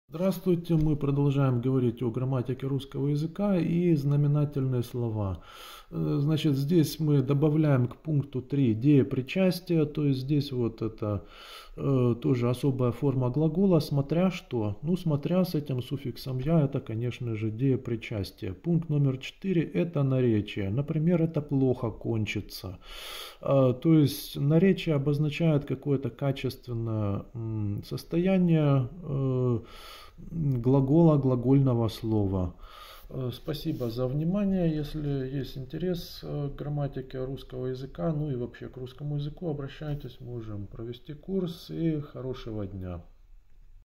Здравствуйте, мы продолжаем говорить о грамматике русского языка и знаменательные слова. Значит, здесь мы добавляем к пункту 3 деепричастие, то есть здесь вот это тоже особая форма глагола, смотря что. Ну, смотря с этим суффиксом «я», это, конечно же, деепричастие. Пункт номер 4 это наречие. Например, это плохо кончится. То есть наречие обозначает какое-то качественное состояние глагола, глагольного слова. Спасибо за внимание. Если есть интерес к грамматике русского языка, ну и вообще к русскому языку, обращайтесь, можем провести курс и хорошего дня.